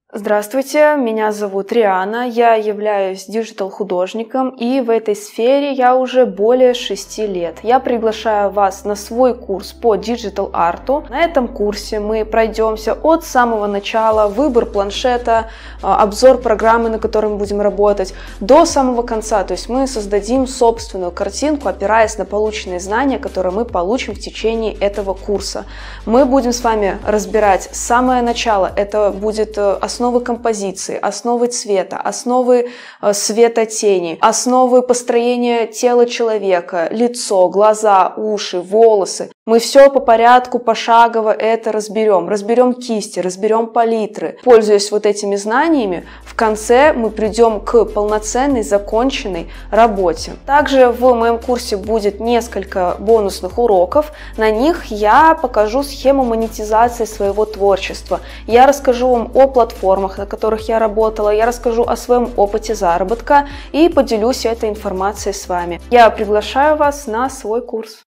Здравствуйте, меня зовут Риана, я являюсь диджитал-художником, и в этой сфере я уже более 6 лет. Я приглашаю вас на свой курс по диджитал-арту. На этом курсе мы пройдемся от самого начала, выбор планшета, обзор программы, на которой мы будем работать, до самого конца. То есть мы создадим собственную картинку, опираясь на полученные знания, которые мы получим в течение этого курса. Мы будем с вами разбирать самое начало, это будет основы композиции, основы цвета, основы светотени, основы построения тела человека, лицо, глаза, уши, волосы. Мы все по порядку, пошагово это разберем. Разберем кисти, разберем палитры. Пользуясь вот этими знаниями, в конце мы придем к полноценной, законченной работе. Также в моем курсе будет несколько бонусных уроков. На них я покажу схему монетизации своего творчества. Я расскажу вам о платформах, на которых я работала, я расскажу о своем опыте заработка и поделюсь этой информацией с вами. Я приглашаю вас на свой курс.